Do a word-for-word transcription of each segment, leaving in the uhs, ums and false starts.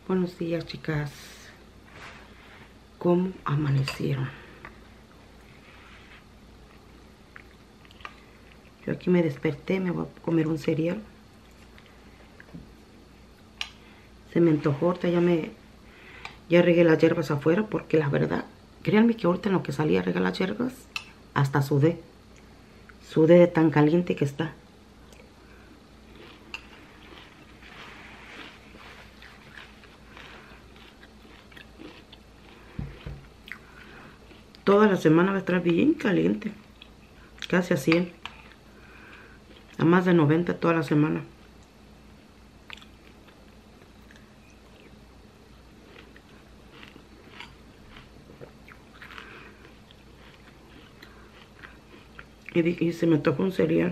Buenos días, chicas. ¿Cómo amanecieron? Yo aquí me desperté, me voy a comer un cereal. Se me antojó, ahorita ya me... Ya regué las hierbas afuera porque la verdad, créanme que ahorita en lo que salí a regar las hierbas, hasta sudé. Sudé de tan caliente que está. Toda la semana va a estar bien caliente. Casi a cien. A más de noventa toda la semana. Y, dije, y se me tocó un cereal.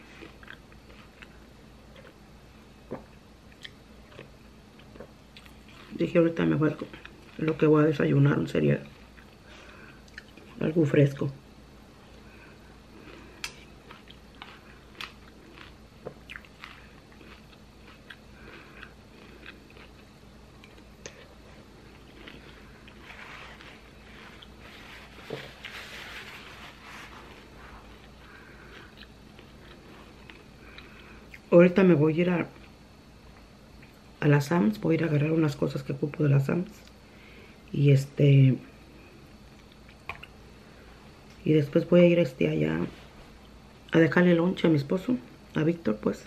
Dije ahorita me voy a, lo que voy a desayunar, un cereal. Algo fresco. Ahorita me voy a ir a, a la Sam's. Voy a ir a agarrar unas cosas que ocupo de la Sam's. Y este... Y después voy a ir este allá a dejarle lonche a mi esposo, a Víctor, pues.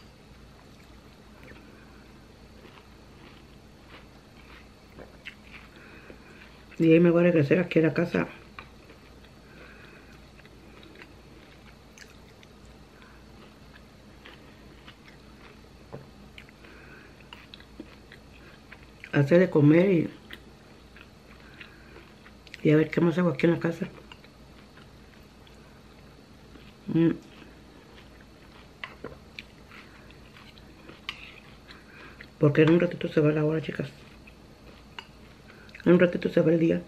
Y ahí me voy a regresar aquí a la casa. A hacer de comer y, y a ver qué más hago aquí en la casa. Mm. Porque en un ratito se va la hora, chicas. En un ratito se va el día.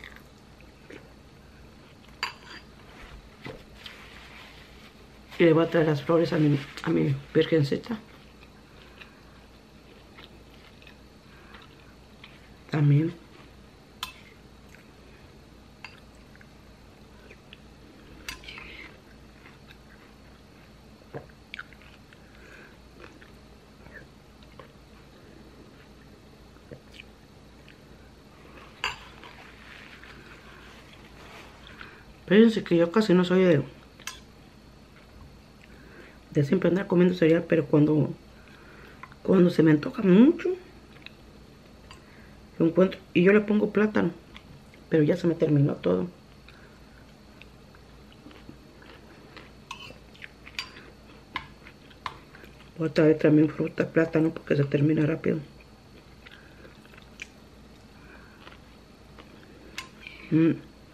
Y le voy a traer las flores a mi, a mi virgencita. También. Fíjense que yo casi no soy de, de siempre andar comiendo cereal, pero cuando, cuando se me antoja mucho, lo encuentro. Y yo le pongo plátano, pero ya se me terminó todo. Voy a traer también fruta, plátano, porque se termina rápido. Mm.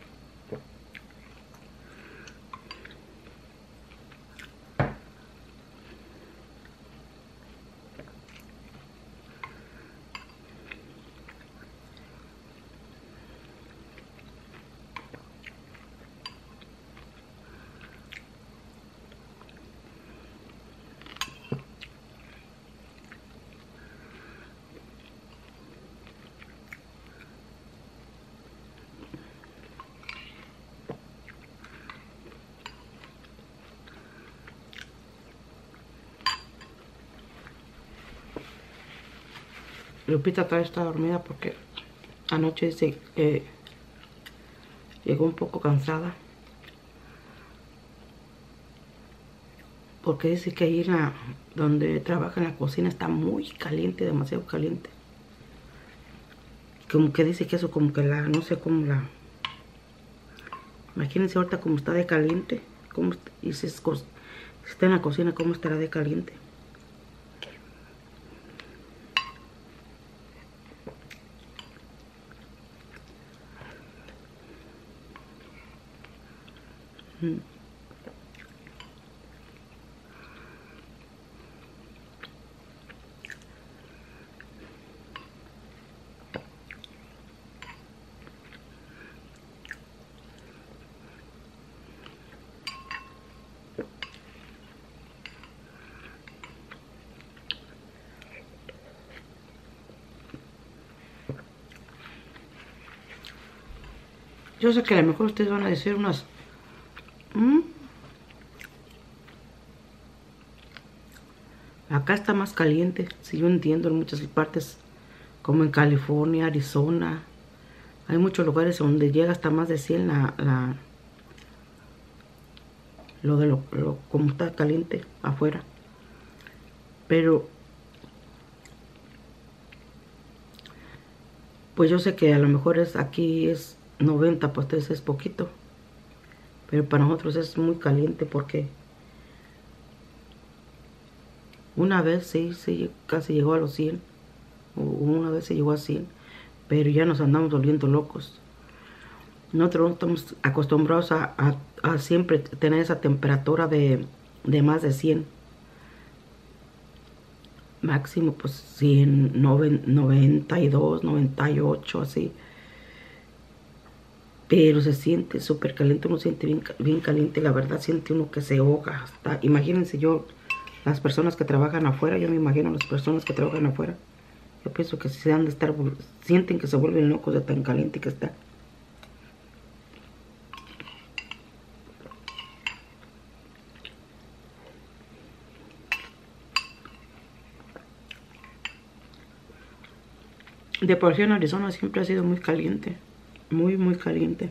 Lupita todavía está dormida porque anoche dice que llegó un poco cansada. Porque dice que ahí en la, donde trabaja en la cocina está muy caliente, demasiado caliente. Como que dice que eso como que la, no sé cómo la... Imagínense ahorita como está de caliente. Cómo, y si, es, si está en la cocina, cómo estará de caliente. Mm. Yo sé que a lo mejor ustedes van a decir unas... ¿Mm? Acá está más caliente, si yo entiendo, en muchas partes, como en California, Arizona. Hay muchos lugares donde llega hasta más de cien la... la lo de lo, lo como está caliente afuera. Pero... pues yo sé que a lo mejor es aquí es noventa, pues ustedes es poquito. Pero para nosotros es muy caliente porque... una vez sí, sí, casi llegó a los cien. Una vez se llegó a cien. Pero ya nos andamos volviendo locos. Nosotros no estamos acostumbrados a, a, a siempre tener esa temperatura de, de más de cien. Máximo pues cien, noventa y dos, noventa y ocho, así. Pero se siente súper caliente, uno siente bien, bien caliente, la verdad siente uno que se ahoga. Hasta, imagínense yo, las personas que trabajan afuera, yo me imagino las personas que trabajan afuera. Yo pienso que se han de estar, sienten que se vuelven locos de tan caliente que está. De por sí en Arizona siempre ha sido muy caliente. Muy, muy caliente.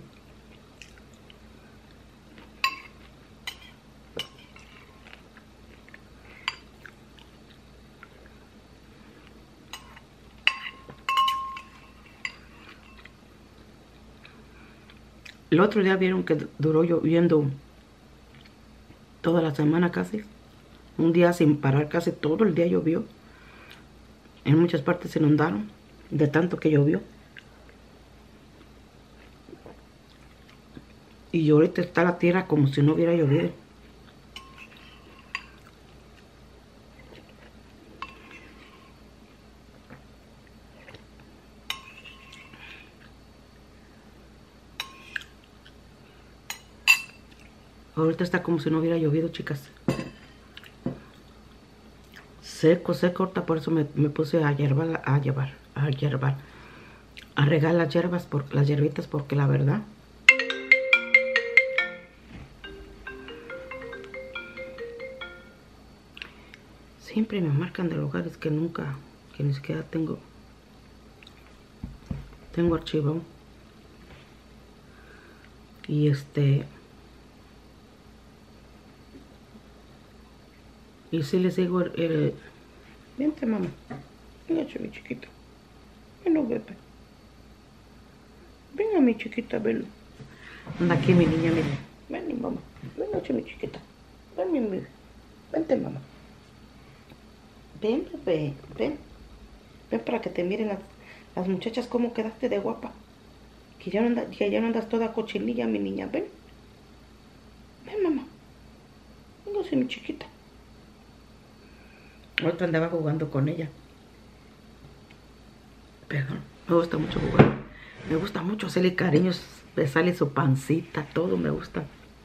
El otro día vieron que duró lloviendo toda la semana casi. Un día sin parar, casi todo el día llovió. En muchas partes se inundaron de tanto que llovió. Y ahorita está la tierra como si no hubiera llovido. Ahorita está como si no hubiera llovido, chicas. Seco, seco. Ahorita por eso me, me puse a hierbar, a llevar, a hierbar. A regar las hierbas, por, las hierbitas, porque la verdad... siempre me marcan de lugares que nunca, que ni siquiera tengo, tengo archivo. Y este... y si les digo el... el vente, mamá. Venga, mi chiquita. Ven, bebé. Venga, mi chiquita, ven. Anda aquí, mi niña, mira. Ven, mamá. Venga, mi chiquita. Ven, mi bebé. Vente, mamá. Ven, bebé. Ven. Ven para que te miren las, las muchachas cómo quedaste de guapa. Que ya no andas, que ya no andas toda cochinilla, mi niña. Ven. Ven, mamá. Venga, mi chiquita. Ahorita andaba jugando con ella. Perdón, me gusta mucho jugar. Me gusta mucho hacerle cariños, besarle su pancita, todo me gusta.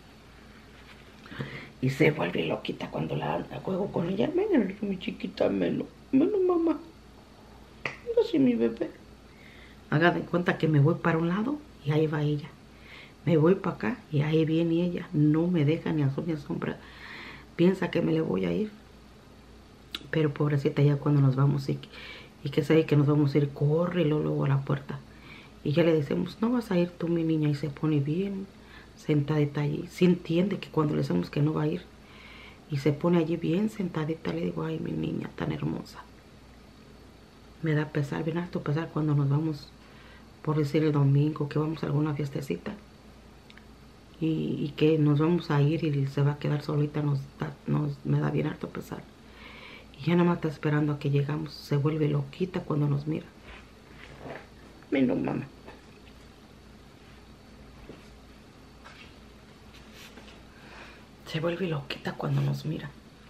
Y se vuelve loquita cuando la, la juego con ella. Venga, mi chiquita, menos. Menos, mamá. Venga, sí, mi bebé. Haga de cuenta que me voy para un lado y ahí va ella. Me voy para acá y ahí viene ella. No me deja ni a sol ni a sombra. Piensa que me le voy a ir. Pero pobrecita, ya cuando nos vamos y, y que sabe que nos vamos a ir, corre y luego, luego a la puerta. Y ya le decimos, no vas a ir tú, mi niña. Y se pone bien sentadita allí. Sí entiende que cuando le decimos que no va a ir. Y se pone allí bien sentadita. Le digo, ay, mi niña tan hermosa. Me da pesar, bien harto pesar cuando nos vamos, por decir el domingo, que vamos a alguna fiestecita. Y, y que nos vamos a ir y se va a quedar solita. Nos da, nos, me da bien harto pesar. Y ya nada más está esperando a que llegamos. Se vuelve loquita cuando nos mira. Menos, mamá. Se vuelve loquita cuando nos mira.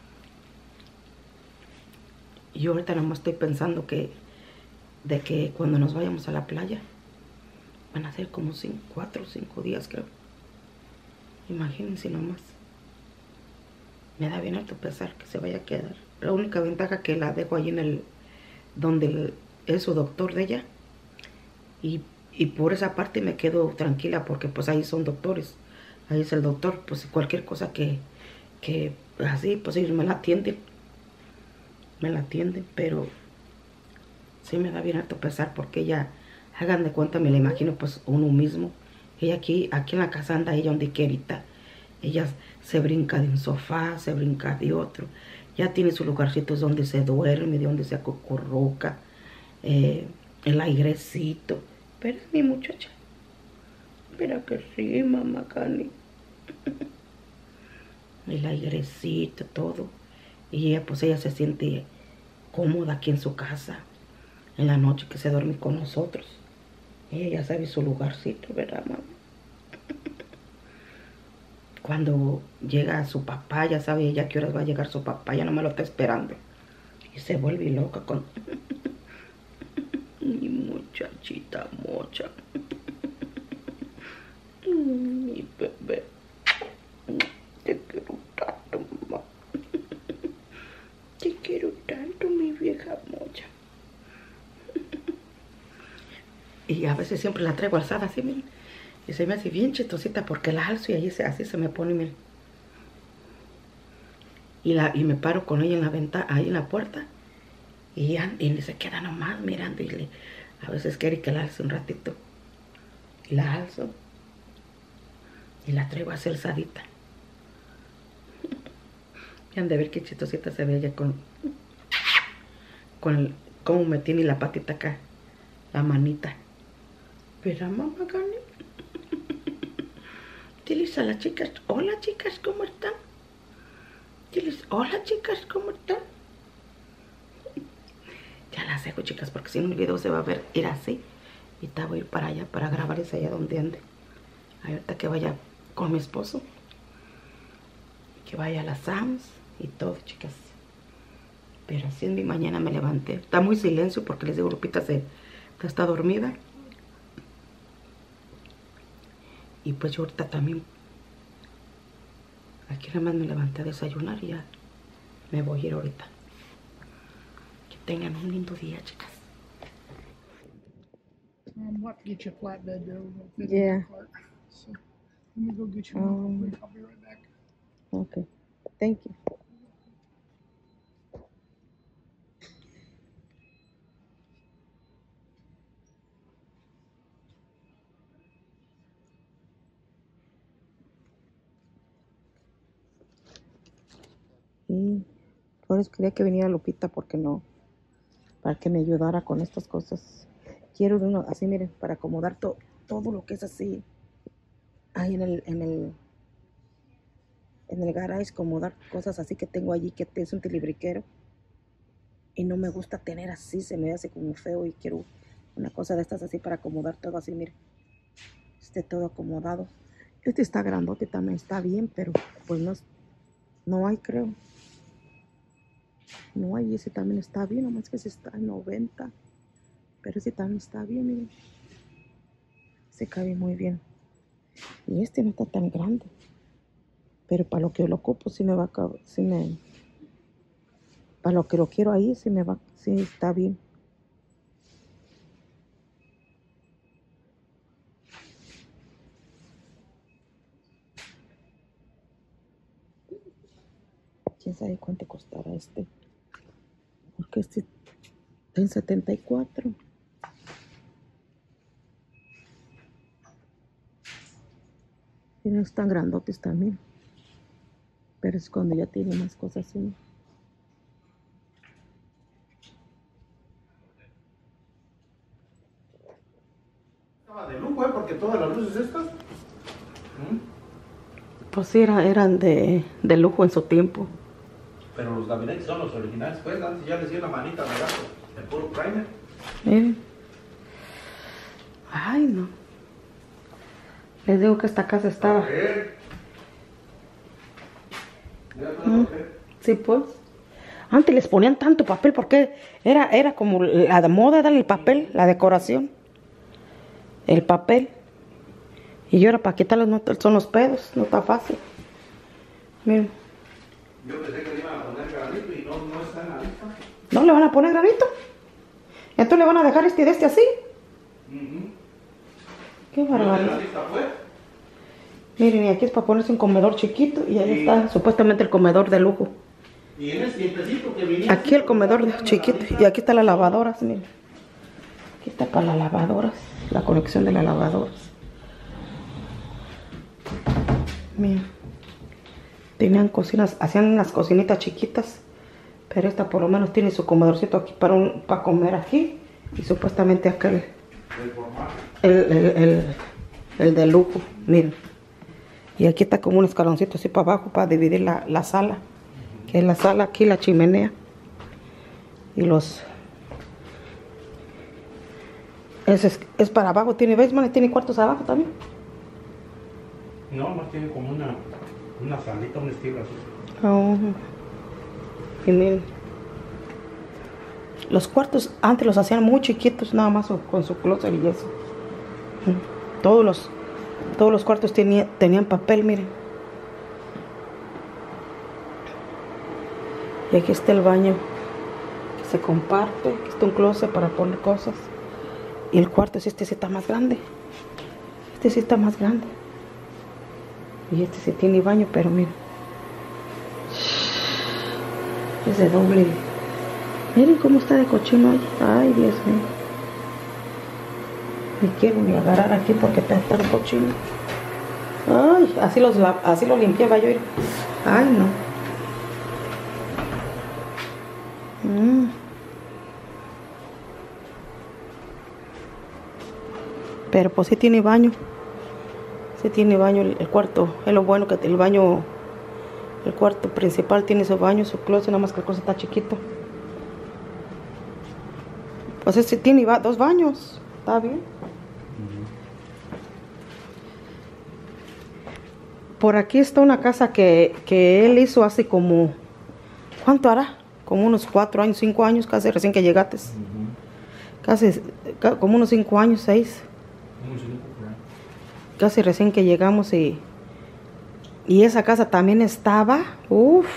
Y yo ahorita nada más estoy pensando que... de que cuando nos vayamos a la playa... van a ser como cinco, cuatro o cinco días, creo. Imagínense nomás. Me da bien harto pesar que se vaya a quedar. La única ventaja que la dejo allí en el... donde el, es su doctor de ella. Y, y por esa parte me quedo tranquila porque pues ahí son doctores. Ahí es el doctor, pues cualquier cosa que, que así, pues ellos me la atienden. Me la atienden, pero sí me da bien harto pesar porque ella, hagan de cuenta, me la imagino pues uno mismo. Ella aquí, aquí en la casa anda ella donde quierita. Ella se brinca de un sofá, se brinca de otro. Ya tiene sus lugarcitos donde se duerme, de donde se acurruca, eh, el airecito. Pero es mi muchacha. Mira que sí, mamá Cani. El airecito, todo. Y ella, pues ella se siente cómoda aquí en su casa. En la noche que se duerme con nosotros. Ella ya sabe su lugarcito, ¿verdad, mamá? Cuando llega su papá, ya sabe ella a qué horas va a llegar su papá, ya no me lo está esperando. Y se vuelve loca con... Mi muchachita mocha. Mi bebé. Te quiero tanto, mamá. Te quiero tanto, mi vieja mocha. Y a veces siempre la traigo alzada así, miren. Y se me hace bien chistosita porque la alzo y ahí se, así se me pone, miren. Y, la, y me paro con ella en la ventana, ahí en la puerta. Y, ya, y se queda nomás mirando. Y le, a veces quiere que la alce un ratito. Y la alzo. Y la traigo así alzadita. Y han de ver qué chistosita se ve ella con... Con el, cómo me tiene la patita acá. La manita. Pero mamá, Gani. Diles a las chicas, hola chicas, ¿cómo están? Diles, hola chicas, ¿cómo están? Ya las dejo, chicas, porque si no el video se va a ver ir así. Y te voy a ir para allá, para grabarles allá donde ande. Ahorita que vaya con mi esposo. Que vaya a las Sams y todo, chicas. Pero así en mi mañana me levanté. Está muy silencio porque les digo, Lupita se, está dormida. Y pues yo ahorita también, aquí nada más me levanté a desayunar y ya me voy a ir ahorita. Que tengan un lindo día, chicas. Um, we'll have to get you a flatbed there. We'll Yeah. So let me go get you Um, one real quick. I'll be right back. Okay. Thank you. Y por eso quería que viniera Lupita porque no, para que me ayudara con estas cosas. Quiero uno así, miren, para acomodar to, todo lo que es así. Ahí en el, en el, en el garage, acomodar cosas así que tengo allí, que es un tilibriquero. Y no me gusta tener así, se me hace como feo y quiero una cosa de estas así para acomodar todo así, miren. Esté todo acomodado. Este está grandote, también está bien, pero pues no, no hay, creo. No hay, ese también está bien, nomás que ese está en noventa. Pero ese también está bien, miren. Se cabe muy bien. Y este no está tan grande. Pero para lo que yo lo ocupo, sí me va a caber, sí me... Para lo que lo quiero ahí, sí me va, sí está bien. ¿Quién sabe cuánto costará este? Porque este está en setenta y cuatro. Y no están grandotes también. Pero es cuando ya tiene más cosas, ¿sí? Estaba de lujo, ¿eh? Porque todas las luces estas... ¿Mm? Pues sí, era, eran de, de lujo en su tiempo. Pero los gabinetes son los originales, pues. Antes ya les dio la manita de gato. El puro primer. Miren. Ay, no. Les digo que esta casa estaba... ¿Mm? Sí, pues. Antes les ponían tanto papel porque era, era como la de moda, darle el papel, la decoración. El papel. Y yo ahora para quitarlos no son los pedos, no está fácil. Miren. Yo pensé que le iban a poner granito y no, no está en la lista. ¿No le van a poner granito? Entonces le van a dejar este de este así. Uh-huh. Qué barbaridad. ¿Así está afuera? Miren, y aquí es para ponerse un comedor chiquito y ahí Sí. está supuestamente el comedor de lujo. Y en ese tiempecito que viniste, Aquí el comedor de chiquito y aquí está la lavadora, miren. Aquí está para las lavadoras, la conexión de las lavadoras. Miren. Tenían cocinas, hacían unas cocinitas chiquitas, pero esta por lo menos tiene su comedorcito aquí para, un, para comer aquí y supuestamente aquel, el, el, el, el de lujo, miren. Y aquí está como un escaloncito así para abajo para dividir la, la sala, que es la sala, aquí la chimenea y los... Ese es, es para abajo, tiene basement y tiene cuartos abajo también. No, más tiene como una, una salita, un estilo así. Oh. Y miren, los cuartos antes los hacían muy chiquitos, nada más con su closet y eso. Todos los, todos los cuartos tenía, tenían papel, miren. Y aquí está el baño que se comparte. Aquí está un closet para poner cosas. Y el cuarto, este sí está más grande. Este sí está más grande. Y este sí tiene baño, pero miren. Es de doble. Miren cómo está de cochino ahí. Ay, Dios mío. Ni quiero ni agarrar aquí porque está tan cochino. Ay, así los así lo limpiaba yo. Ay, no. Mm. Pero pues sí tiene baño. Sí tiene baño el, el cuarto. Es lo bueno que el baño, el cuarto principal tiene su baño, su closet, nada más que el closet está chiquito. Pues sí tiene ba dos baños. Está bien. Por aquí está una casa que, que él hizo hace como... ¿Cuánto hará? Como unos cuatro años, cinco años, casi recién que llegaste. Uh-huh. Casi, como unos cinco años, seis. Casi recién que llegamos y... Y esa casa también estaba... Uff.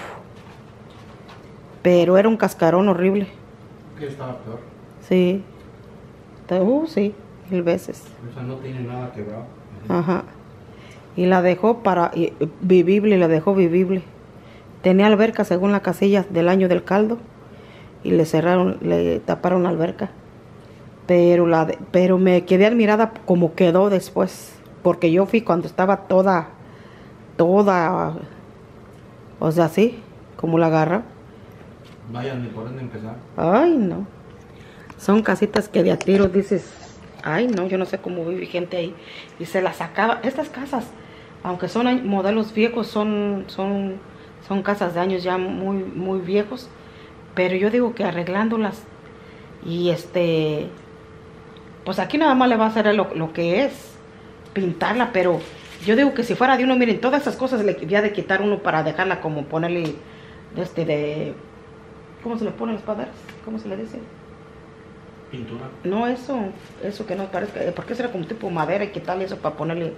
Pero era un cascarón horrible. ¿Qué estaba peor? Sí. Uh, sí, mil veces. O sea, no tiene nada quebrado. Ajá. Y la dejó para y, vivible, la dejó vivible. Tenía alberca según la casilla del año del caldo. Y le cerraron, le taparon la alberca. Pero, la de, pero me quedé admirada como quedó después. Porque yo fui cuando estaba toda, toda, o sea, así, como la agarra. Vayan, ni por dónde empezar. Ay, no. Son casitas que de a tiro dices, ay, no, yo no sé cómo vive gente ahí. Y se las sacaba. Estas casas, aunque son modelos viejos, son, son, son casas de años ya muy, muy viejos. Pero yo digo que arreglándolas y este, pues aquí nada más le va a hacer lo, lo que es, pintarla. Pero yo digo que si fuera de uno, miren, todas esas cosas le había de quitar uno para dejarla como ponerle, este, de, ¿cómo se le ponen los padres? ¿Cómo se le dice? Pintura. No, eso, eso que no parezca, porque será como tipo madera y quitarle eso para ponerle.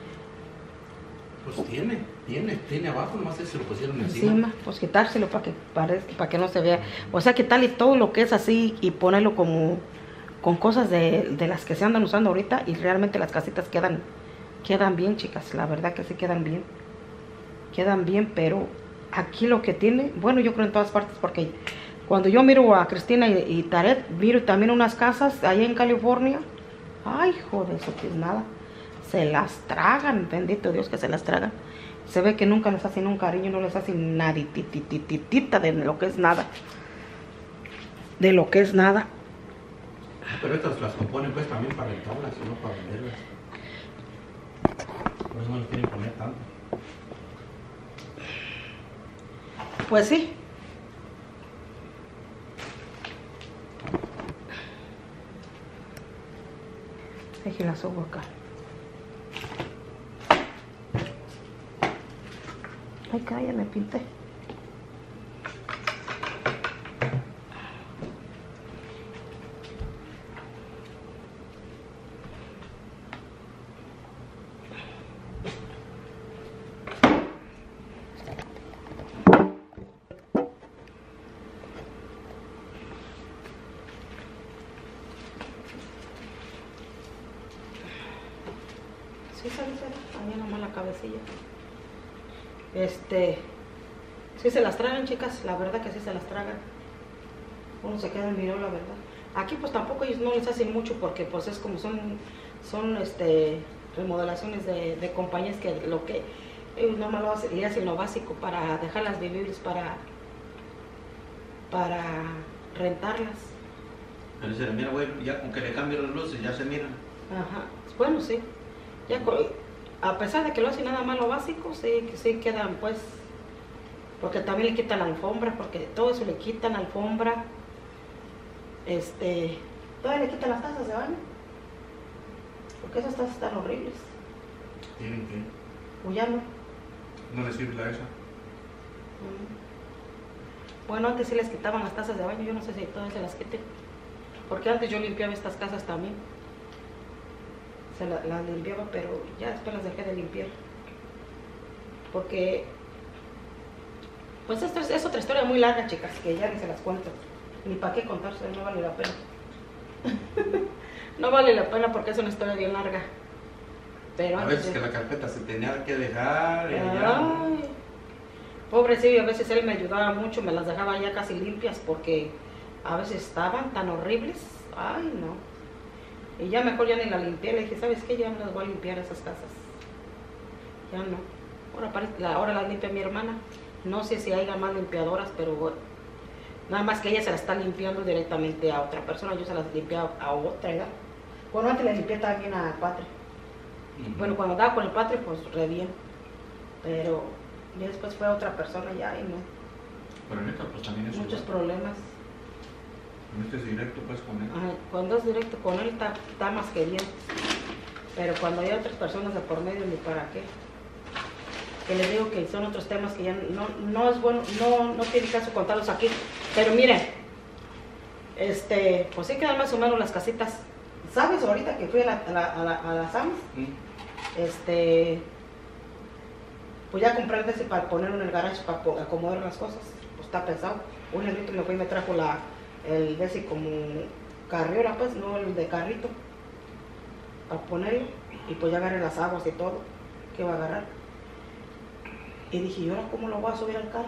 Pues tiene, tiene, tiene abajo, nomás se lo pusieron encima. Encima, pues quitárselo para que parezca, para que no se vea. O sea, quitarle todo lo que es así y ponerlo como con cosas de, de las que se andan usando ahorita y realmente las casitas quedan, quedan bien, chicas. La verdad que sí quedan bien. Quedan bien, pero aquí lo que tiene, bueno, yo creo en todas partes porque cuando yo miro a Cristina y, y Taret, miro también unas casas allá en California. Ay, joder, eso que es nada. Se las tragan, bendito Dios que se las tragan. Se ve que nunca les hacen un cariño, no les hacen nadititititita de lo que es nada. De lo que es nada. Pero estas las componen pues también para rentarlas, no para venderlas. Por eso no les quieren poner tanto. Pues sí. Deje la subo acá. Ay, calla, me pinté. Sí, sale, sale. Ahí nomás la cabecilla. Este, sí se las tragan, chicas, la verdad que sí se las tragan. Uno se queda en miró, la verdad. Aquí pues tampoco ellos no les hacen mucho porque pues es como son, son este, remodelaciones de, de compañías que lo que ellos nomás lo hacen, le hacen lo básico para dejarlas vivibles, para, para rentarlas. Pero se le mira, güey, ya con que le cambien las luces, ya se miran. Ajá, bueno, sí. Ya con, a pesar de que lo hacen nada más lo básico, sí, que sí quedan pues, porque también le quitan la alfombra, porque todo eso le quitan la alfombra. Este, todavía le quitan las tazas de baño, porque esas tazas están horribles. ¿Tienen que? O ya no. ¿No les sirve la esa? Mm. Bueno, antes sí les quitaban las tazas de baño, yo no sé si todavía se las quiten, porque antes yo limpiaba estas casas también. Se las la limpiaba, pero ya después las dejé de limpiar. Porque, pues esto es, es otra historia muy larga, chicas, que ya ni se las cuento. Ni para qué contarse, no vale la pena. No vale la pena porque es una historia bien larga. Pero a antes veces de... que la carpeta se tenía que dejar y Ay, ya. pobrecillo, a veces él me ayudaba mucho, me las dejaba ya casi limpias porque a veces estaban tan horribles. Ay, no. Y ya mejor ya ni la limpié, le dije, ¿sabes qué? Ya no las voy a limpiar esas casas. Ya no. Ahora, parece, la, ahora las limpia mi hermana. No sé si haya más limpiadoras, pero bueno. Nada más que ella se las está limpiando directamente a otra persona, yo se las limpio a, a otra, ¿verdad? Bueno, antes le limpié también a Patri. Uh-huh. Bueno, cuando andaba con el Patri, pues re bien. Pero ya después fue a otra persona ya y no. Pero neta, pues también es muchos igual. problemas. Este es directo pues con él. Ajá, cuando es directo con él está, está más que bien. Pero cuando hay otras personas de por medio, ni para qué. Que les digo que son otros temas que ya no, no es bueno, no, no tiene caso contarlos aquí. Pero miren, este, pues sí quedan más o menos las casitas. ¿Sabes? Ahorita que fui a la, a la, a la, a la Sam's, ¿Mm? este, pues ya compré el ese para ponerlo en el garage para acomodar las cosas. Pues está pesado. Un negrito me fue y me trajo la, el de ese como carriola, pues, no el de carrito, para ponerlo. Y pues ya agarré las aguas y todo, que va a agarrar. Y dije, ¿y ahora cómo lo voy a subir al carro?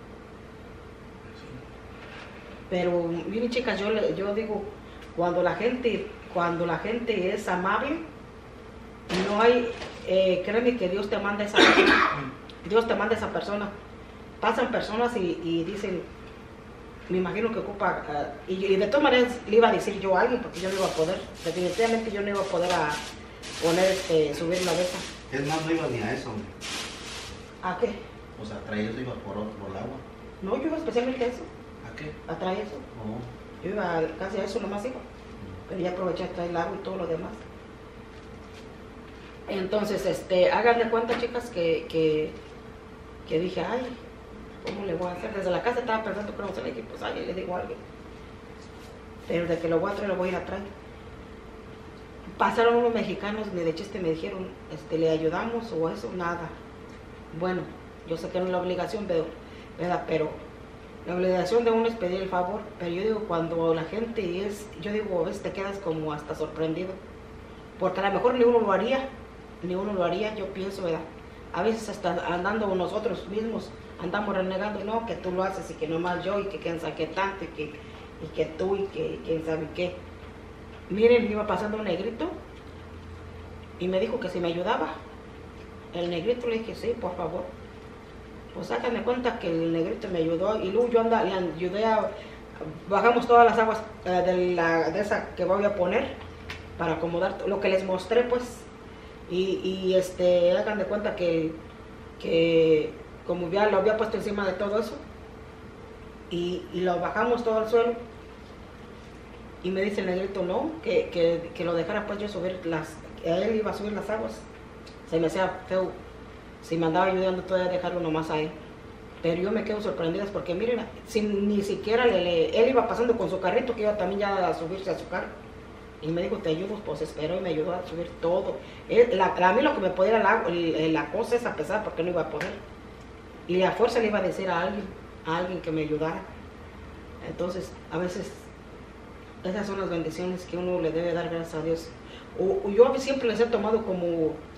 Pero, miren chicas, yo, yo digo, cuando la gente, cuando la gente es amable, no hay, eh, créeme que Dios te manda esa persona, Dios te manda esa persona. Pasan personas y, y dicen, me imagino que ocupa, uh, y, y de todas maneras le iba a decir yo a alguien, porque yo no iba a poder, definitivamente yo no iba a poder a poner, este, subir la de esa. Es más, no iba ni a eso, hombre. ¿A qué? O sea, traer eso iba por, por el agua. No, yo iba especialmente a eso. ¿A qué? A traer eso. Oh. Yo iba a, casi a eso nomás iba. Pero ya aproveché a traer el agua y todo lo demás. Entonces, este, hagan de cuenta, chicas, que, que, que dije, ay, ¿cómo le voy a hacer? Desde la casa estaba pensando cómo se le dije, pues ay, le digo a alguien. Pero de que lo voy a traer, lo voy a ir a traer. Pasaron unos mexicanos, ni de chiste me dijeron, este, ¿le ayudamos o eso? Nada. Bueno, yo sé que no es la obligación, pero, ¿verdad? Pero la obligación de uno es pedir el favor, pero yo digo, cuando la gente es, yo digo, a veces te quedas como hasta sorprendido, porque a lo mejor ni uno lo haría, ni uno lo haría, yo pienso, ¿verdad? A veces hasta andando nosotros mismos, andamos renegando, no, que tú lo haces y que nomás yo, y que quién sabe qué tanto, y que, y que tú, y que quién sabe qué. Miren, iba pasando un negrito, y me dijo que si me ayudaba. El negrito le dije, sí, por favor. Pues sácame cuenta que el negrito me ayudó y luego yo anda, le ayudé a, bajamos todas las aguas uh, de, la, de esa que voy a poner para acomodar lo que les mostré, pues. Y, y este, hagan de cuenta que, que como ya lo había puesto encima de todo eso y, y lo bajamos todo al suelo. Y me dice el negrito, no, que, que, que lo dejara pues yo subir las, a él iba a subir las aguas. Se me hacía feo, si me andaba ayudando todavía a dejarlo nomás a él. Pero yo me quedo sorprendida porque miren, sin, ni siquiera le, le, él iba pasando con su carrito que iba también ya a subirse a su carro. Y me dijo, te ayudo, pues esperó y me ayudó a subir todo. Él, la, a mí lo que me podía era la, la cosa es a pesar porque no iba a poder. Y a fuerza le iba a decir a alguien, a alguien que me ayudara. Entonces, a veces, esas son las bendiciones que uno le debe dar gracias a Dios. O, o yo siempre les he tomado como...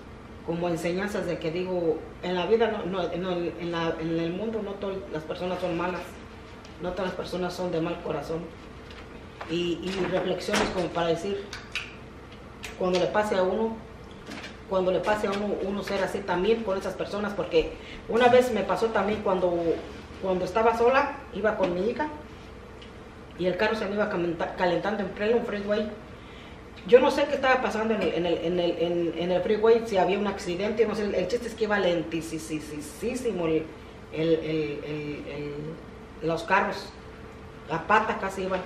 como enseñanzas de que digo, en la vida, no, no, no, en, la, en el mundo no todas las personas son malas, no todas las personas son de mal corazón. Y, y reflexiones como para decir, cuando le pase a uno, cuando le pase a uno, uno ser así también con esas personas, porque una vez me pasó también cuando, cuando estaba sola, iba con mi hija, y el carro se me iba calentando en pleno freeway. Yo no sé qué estaba pasando en el, en el, en el, en, en el freeway, si había un accidente, no sé, el, el chiste es que iba lentísimo el, el, el, el, el, los carros, la pata casi iban.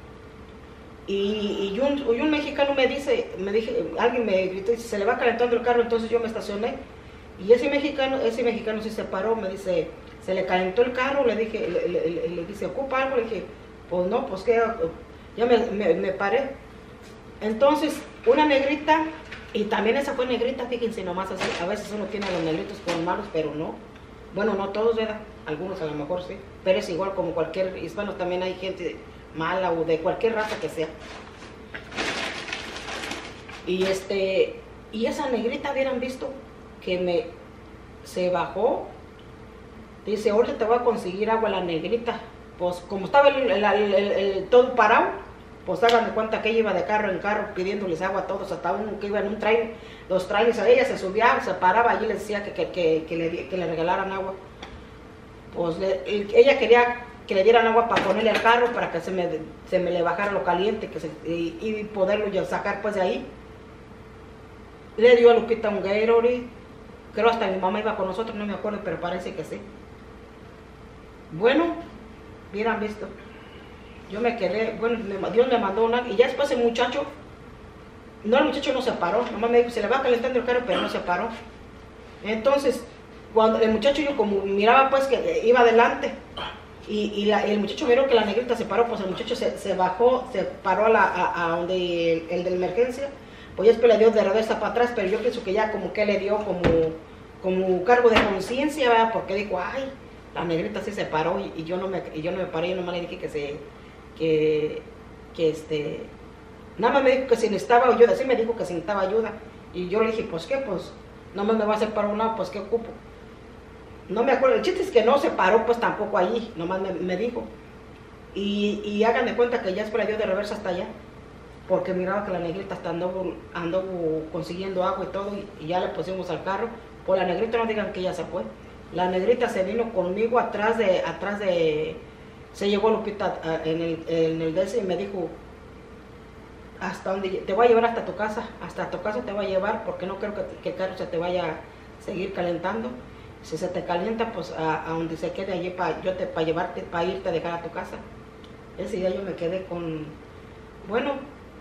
Y, y, un, y un mexicano me dice, me dije, alguien me gritó, dice, se le va calentando el carro, entonces yo me estacioné. Y ese mexicano, ese mexicano sí se paró, me dice, se le calentó el carro, le dije, le, le, le, le dice, ¿ocupa algo? Le dije, pues no, pues que ya me, me, me paré. Entonces, una negrita, y también esa fue negrita, fíjense nomás así, a veces uno tiene a los negritos como malos, pero no. Bueno, no todos, ¿verdad? Algunos a lo mejor sí, pero es igual como cualquier hispano, también hay gente mala o de cualquier raza que sea. Y este, y esa negrita hubieran visto que me, se bajó, dice, ahorita te voy a conseguir agua la negrita. Pues como estaba el, el, el, el, el todo parado, pues hagan de cuenta que ella iba de carro en carro pidiéndoles agua a todos, hasta uno que iba en un tren, los trailers, a ella se subía, se paraba allí y les decía que, que, que, que, le, que le regalaran agua. Pues le, ella quería que le dieran agua para ponerle al carro, para que se me, se me le bajara lo caliente que se, y, y poderlo ya sacar pues de ahí. Le dio a Lupita un Gatorade, creo hasta mi mamá iba con nosotros, no me acuerdo, pero parece que sí. Bueno, hubieran visto. Yo me quedé, bueno, me, Dios me mandó una, y ya después el muchacho, no, el muchacho no se paró, nomás me dijo, se le va calentando el carro, pero no se paró. Entonces, cuando el muchacho, yo como miraba pues que iba adelante, y, y, la, y el muchacho miró que la negrita se paró, pues el muchacho se, se bajó, se paró a, la, a, a donde el, el de la emergencia, pues ya después le dio de reversa para atrás, pero yo pienso que ya como que le dio como, como cargo de conciencia, ¿verdad? Porque dijo, ay, la negrita sí se paró, y, y yo no me, y yo no me paré, yo nomás le dije que se... Que, que este, nada más me dijo que si necesitaba ayuda, sí me dijo que si necesitaba ayuda, y yo le dije, pues qué, pues, nada más me va a hacer para un lado, pues qué ocupo. No me acuerdo, el chiste es que no se paró pues tampoco allí, nomás me, me dijo, y, y hagan de cuenta que ya después le dio de reversa hasta allá, porque miraba que la negrita hasta anduvo, anduvo consiguiendo agua y todo, y, y ya le pusimos al carro. Pues la negrita, no digan que ya se fue, la negrita se vino conmigo atrás de, atrás de, se llegó Lupita en el, en el D S y me dijo, hasta donde te voy a llevar hasta tu casa, hasta tu casa te voy a llevar, porque no creo que, que el carro se te vaya a seguir calentando. Si se te calienta, pues a, a donde se quede allí, para yo te para llevarte, para irte a dejar a tu casa. Ese día yo me quedé con, bueno,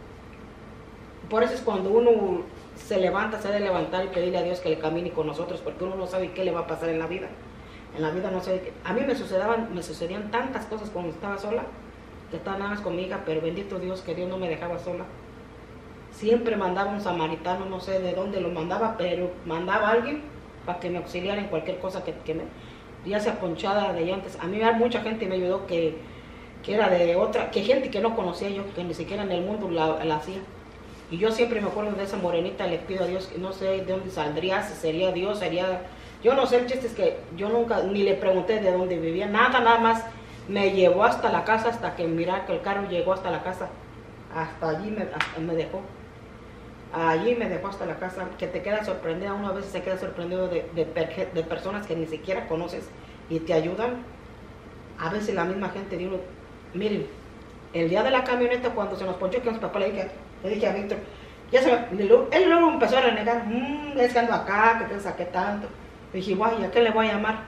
por eso es cuando uno se levanta, se debe levantar y pedirle a Dios que le camine con nosotros, porque uno no sabe qué le va a pasar en la vida. En la vida no sé, a mí me sucedían, me sucedían tantas cosas cuando estaba sola, que estaba nada más conmigo, pero bendito Dios que Dios no me dejaba sola. Siempre mandaba un samaritano, no sé de dónde lo mandaba, pero mandaba a alguien para que me auxiliara en cualquier cosa que, que me, ya sea ponchada de llantes. A mí mucha gente me ayudó que, que era de otra, que gente que no conocía yo, que ni siquiera en el mundo la, la hacía. Y yo siempre me acuerdo de esa morenita, le pido a Dios, que no sé de dónde saldría, si sería Dios, sería... Yo no sé, el chiste es que yo nunca, ni le pregunté de dónde vivía, nada, nada más me llevó hasta la casa, hasta que mirar que el carro llegó hasta la casa, hasta allí me, hasta me dejó, allí me dejó hasta la casa, que te queda sorprendida, uno a veces se queda sorprendido de, de, de personas que ni siquiera conoces y te ayudan. A veces la misma gente dice, miren, el día de la camioneta cuando se nos ponchó, que mis papás le dije, le dije a Víctor, ya se me, él luego empezó a renegar, mmm, es que ando acá, que te saqué tanto. Le dije, guay, ¿a qué le voy a llamar?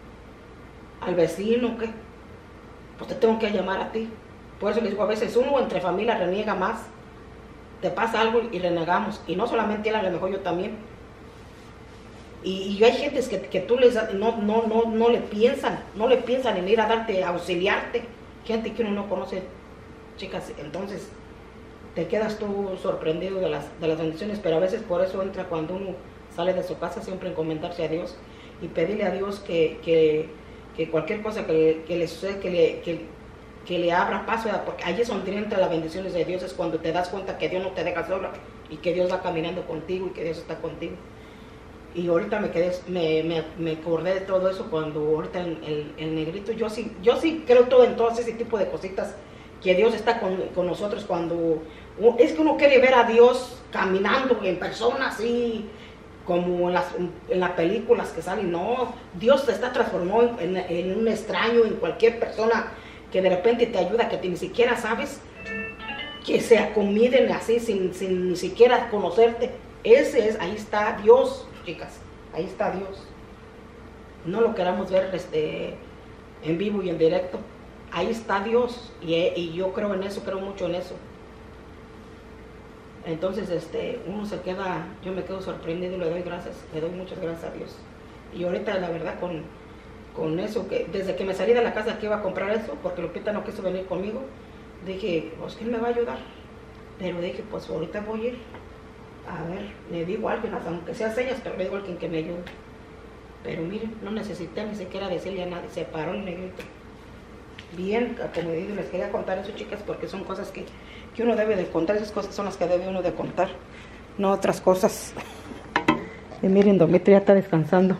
¿Al vecino o qué? Pues te tengo que llamar a ti. Por eso les digo, a veces uno entre familia reniega más. Te pasa algo y renegamos. Y no solamente él, a lo mejor yo también. Y, y hay gentes que, que tú les no, no, no, no le piensan, no le piensan en ir a darte, a auxiliarte. Gente que uno no conoce, chicas. Entonces, te quedas tú sorprendido de las, de las bendiciones. Pero a veces por eso entra cuando uno sale de su casa, siempre encomendarse a Dios y pedirle a Dios que, que, que cualquier cosa que, que le suceda, que le, que, que le abra paso, porque allí es donde entran las bendiciones de Dios, es cuando te das cuenta que Dios no te deja sola y que Dios va caminando contigo y que Dios está contigo. Y ahorita me quedé, me, me, me acordé de todo eso cuando ahorita el, el, el negrito, yo sí, yo sí creo todo en todo ese tipo de cositas, que Dios está con, con nosotros cuando, es que uno quiere ver a Dios caminando en persona así, como en las, en las películas que salen. No, Dios te está transformando en, en un extraño, en cualquier persona que de repente te ayuda, que te, ni siquiera sabes, que se acomiden así sin, sin ni siquiera conocerte. Ese es, ahí está Dios, chicas, ahí está Dios. No lo queramos ver este, en vivo y en directo. Ahí está Dios, y, y yo creo en eso, creo mucho en eso. Entonces este, uno se queda, yo me quedo sorprendido y le doy gracias, le doy muchas gracias a Dios. Y ahorita la verdad con, con eso, que desde que me salí de la casa que iba a comprar eso, porque Lupita no quiso venir conmigo, dije, pues ¿quién me va a ayudar? Pero dije, pues ahorita voy a ir, a ver, le digo a alguien, aunque sea señas, pero le digo a alguien que me ayude. Pero miren, no necesité ni siquiera decirle a nadie, se paró el negrito. Bien acomedido, les quería contar eso, chicas, porque son cosas que, que uno debe de contar, esas cosas son las que debe uno de contar, no otras cosas. Y miren, Domito ya está descansando.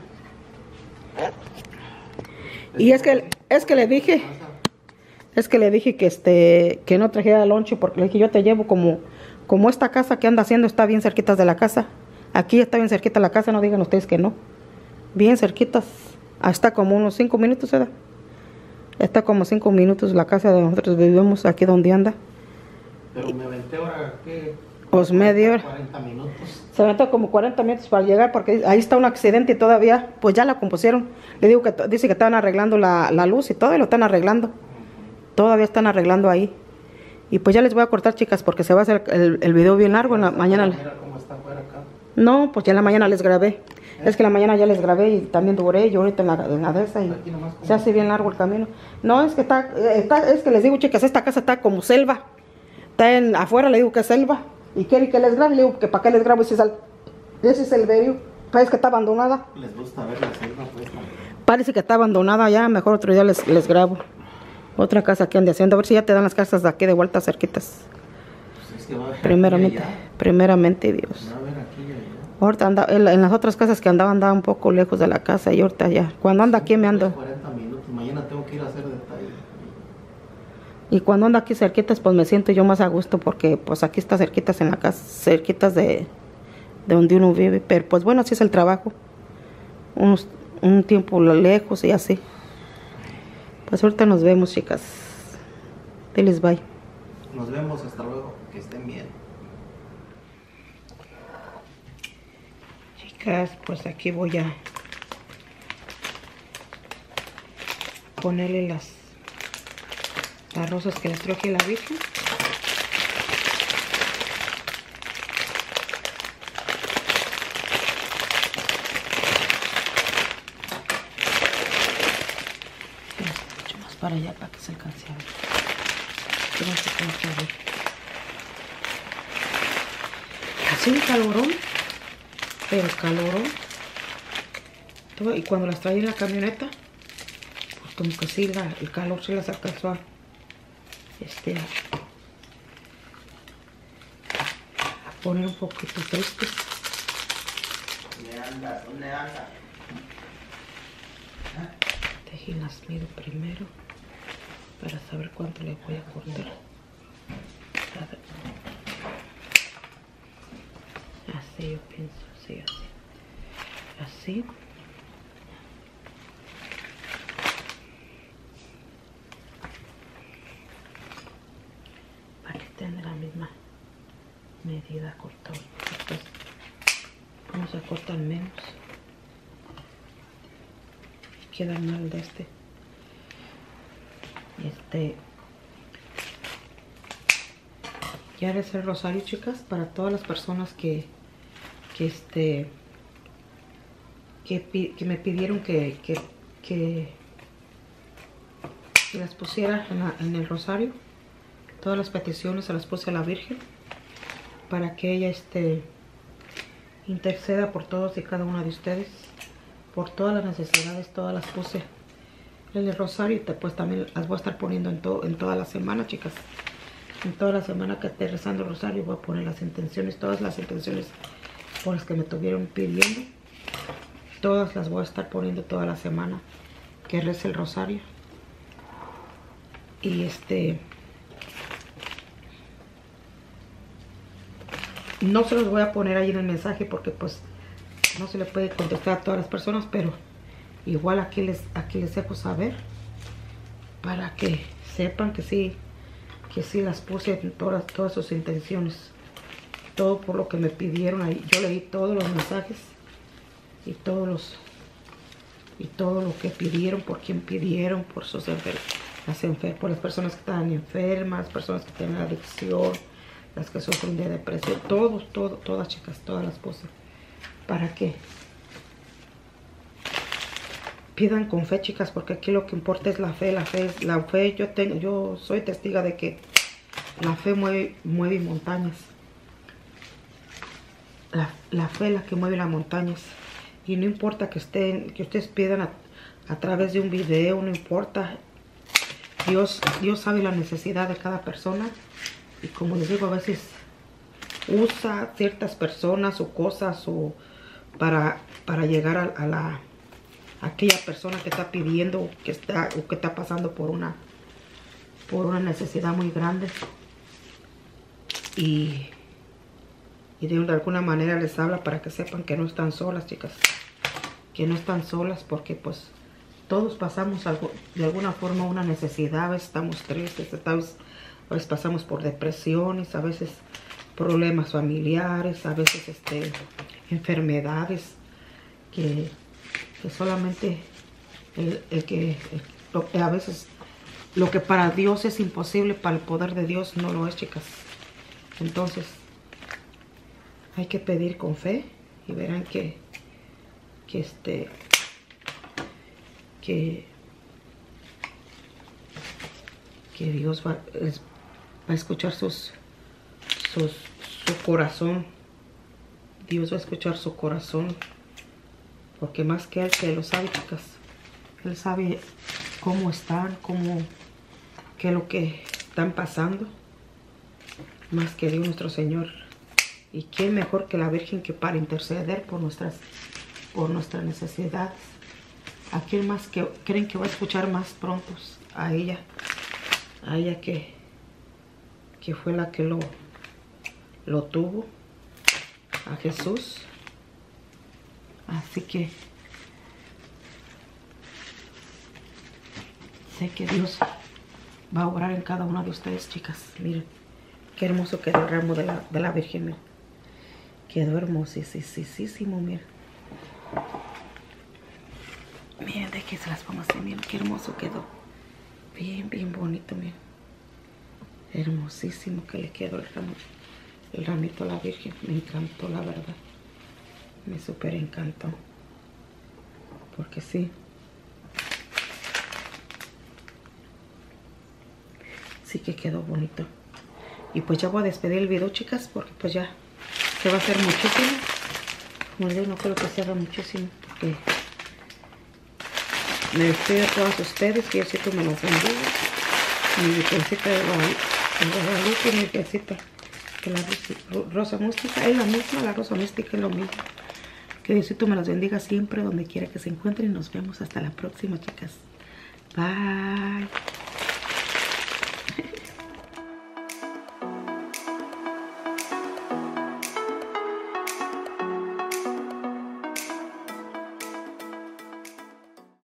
Y es que, es que le dije, es que le dije que este, que no trajera lonche, porque le dije, yo te llevo como, como esta casa que anda haciendo está bien cerquitas de la casa. Aquí está bien cerquita la casa, no digan ustedes que no. Bien cerquitas, hasta como unos cinco minutos, ¿verdad? Está como cinco minutos la casa de nosotros vivimos, aquí donde anda. Pero me aventé ahora, ¿qué? Pues media hora. cuarenta minutos. Se aventó como cuarenta minutos para llegar, porque ahí está un accidente y todavía, pues ya la compusieron. Le digo que dice que estaban arreglando la, la luz y todo, y lo están arreglando. Todavía están arreglando ahí. Y pues ya les voy a cortar, chicas, porque se va a hacer el, el video bien largo en la mañana. Mira cómo está afuera acá. No, pues ya en la mañana les grabé. ¿Eh? Es que en la mañana ya les grabé y también duré yo ahorita en la, en la de esa y se hace bien largo el camino. No, es que está, está, es que les digo, chicas, esta casa está como selva. Está en, afuera, le digo que es selva. Y quiere que les grabe, le digo que para qué les grabo ese, sal, ese selverio. Parece que está abandonada. Les gusta ver la selva, pues. Parece que está abandonada ya, mejor otro día les, les grabo. Otra casa que ande haciendo, a ver si ya te dan las casas de aquí de vuelta cerquitas. Pues es que va a ver primeramente, aquí y allá. primeramente Dios. Va a ver aquí y allá. Ahorita anda, en, en las otras casas que andaba, andaba un poco lejos de la casa y ahorita ya. Cuando anda aquí me ando. cuarenta minutos, mañana tengo que ir a hacer detalle. Y cuando ando aquí cerquitas, pues me siento yo más a gusto porque pues aquí está cerquitas en la casa, cerquitas de, de donde uno vive. Pero pues bueno, así es el trabajo. Unos, un tiempo lejos y así. Pues ahorita nos vemos, chicas. Diles bye. Nos vemos, hasta luego, que estén bien. Chicas, pues aquí voy a ponerle las, las rosas que les traje a la Virgen. Mucho más para allá para que se alcance a ver. Que no se alcance a ver. Así un calorón. Pero calorón. Y cuando las traí en la camioneta, pues como que sí, la, el calor se las alcanzó a, este, a poner un poquito tristes. ¿Dónde andas? ¿Dónde andas? Dejen las mido primero para saber cuánto le voy a cortar. A ver. Así yo pienso, así, así. Así. Para que estén de la misma medida cortado. Después vamos a cortar menos. Queda mal de este. Este. Ya haré el rosario, chicas, para todas las personas que, que este, que, que me pidieron que, que, que, que las pusiera en, la, en el rosario. Todas las peticiones se las puse a la Virgen para que ella este, interceda por todos y cada una de ustedes, por todas las necesidades. Todas las puse en el rosario y te, pues también las voy a estar poniendo en, to, en toda la semana, chicas. En toda la semana que esté rezando el rosario voy a poner las intenciones, todas las intenciones por las que me estuvieron pidiendo. todas las voy a estar poniendo toda la semana que rece el rosario. Y este... no se los voy a poner ahí en el mensaje porque pues no se le puede contestar a todas las personas, pero igual aquí les, aquí les dejo saber para que sepan que sí, que sí las puse en todas, todas sus intenciones. Todo por lo que me pidieron ahí. Yo leí todos los mensajes y todos los y todo lo que pidieron, por quien pidieron, por sus enfer las enfer por las personas que estaban enfermas, personas que tienen adicción, las que sufren de depresión, todos, todo, todas chicas, todas las cosas. ¿Para qué? Pidan con fe, chicas, porque aquí lo que importa es la fe, la fe es la fe. Yo tengo, yo soy testiga de que la fe mueve, mueve montañas. La, la fe es la que mueve las montañas. Y no importa que estén, que ustedes pidan a, a través de un video, no importa. Dios, Dios sabe la necesidad de cada persona. Y como les digo, a veces usa ciertas personas o cosas o para, para llegar a, a la a aquella persona que está pidiendo que está o que está pasando por una por una necesidad muy grande. Y, y de alguna manera les habla para que sepan que no están solas, chicas. Que no están solas porque pues todos pasamos algo, de alguna forma una necesidad. A veces estamos tristes, a veces, a veces pasamos por depresiones, a veces problemas familiares, a veces este, enfermedades que, que solamente el, el que el, lo, a veces lo que para Dios es imposible, para el poder de Dios no lo es, chicas. Entonces hay que pedir con fe y verán que que este que que Dios va, les, va a escuchar sus, sus su corazón. Dios va a escuchar su corazón, porque más que él que lo sabe, chicas, él sabe cómo están, cómo, qué es lo que están pasando, más que Dios nuestro Señor. Y quién mejor que la Virgen que para interceder por nuestras por nuestras necesidades. ¿A quién más que creen que va a escuchar más pronto? A ella, a ella que que fue la que lo lo tuvo, a Jesús. Así que sé que Dios va a orar en cada una de ustedes, chicas. Miren qué hermoso quedó el ramo de la, de la Virgen. Miren. Quedó hermosísimo, miren. Miren, de que se las pongo así, miren qué hermoso quedó. Bien, bien bonito, miren. Hermosísimo que le quedó el ramo, el ramito a la Virgen. Me encantó, la verdad. Me súper encantó. Porque sí. Sí que quedó bonito. Y pues ya voy a despedir el video, chicas, porque pues ya se va a hacer muchísimo. Como les digo, no creo que se haga muchísimo, porque me despido a todas ustedes, que yo sé que me las bendiga. Mi virgencita de Guadalupe, mi virgencita de la rosa mística, es la misma, la rosa mística es lo mismo. Que Diosito me las bendiga siempre, donde quiera que se encuentren. Y nos vemos hasta la próxima, chicas. Bye.